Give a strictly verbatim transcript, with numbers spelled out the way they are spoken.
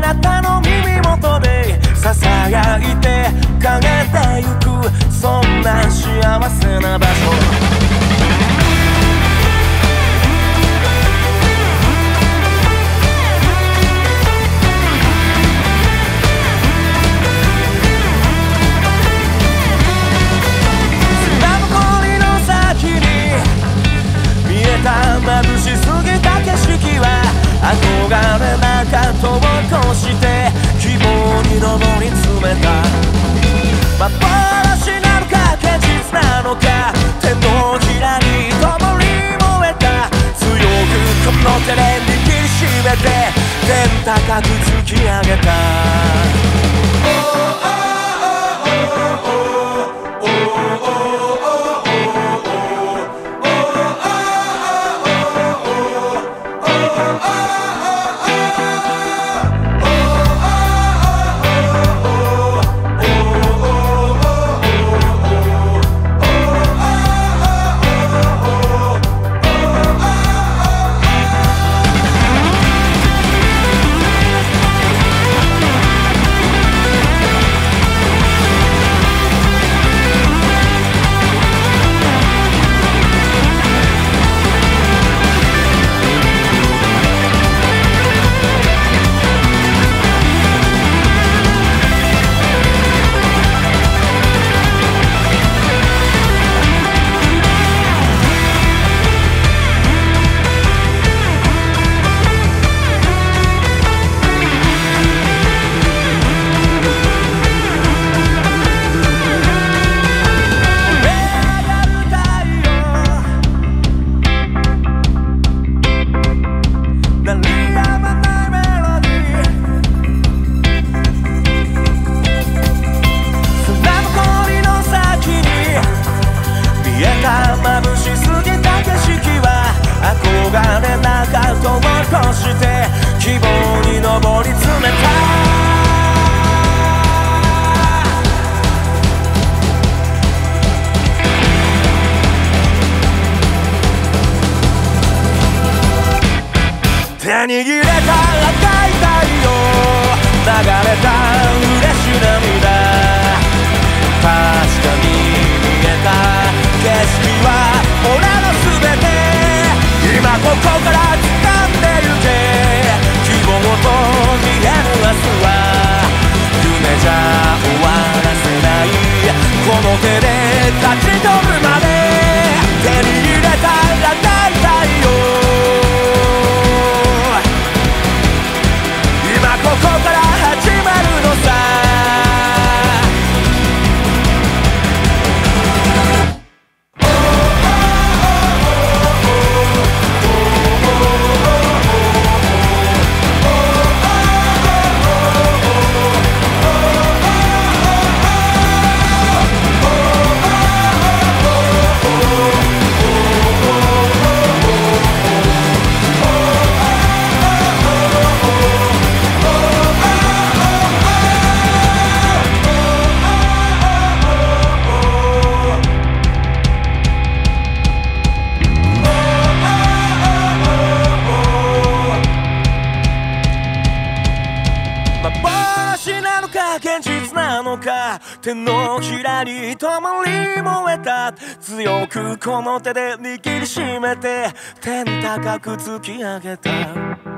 なたの耳元でささやいて陰ってゆく、そんな幸せな場所。眩しすぎた景色は憧れなかと起こして希望に上り詰めた。幻なのか現実なのか、手のひらに灯り燃えた。強くこの手で握りしめて天高く突き上げた。眩しすぎた景色は憧れなかと起こして希望に上り詰めた。手握れた赤い太陽、流れた嬉し涙、確かに見えた景色は俺の全て。今ここから掴んでゆけ、希望と見える明日は夢じゃ終わらせない。この手で勝ち取るまで手に入れた赤い太陽、今ここから始まるのさ。幻なのか現実なのか、手のひらに灯り燃えた。強くこの手で握りしめて天高く突き上げた。